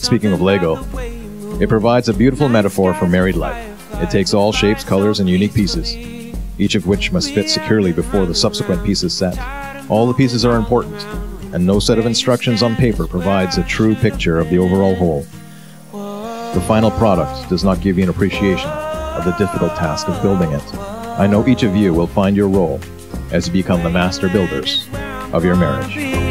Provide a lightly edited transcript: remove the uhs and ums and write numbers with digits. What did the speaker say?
Speaking of Lego, it provides a beautiful metaphor for married life. It takes all shapes, colors, and unique pieces, each of which must fit securely before the subsequent piece is set. All the pieces are important, and no set of instructions on paper provides a true picture of the overall whole. The final product does not give you an appreciation of the difficult task of building it. I know each of you will find your role as you become the master builders of your marriage.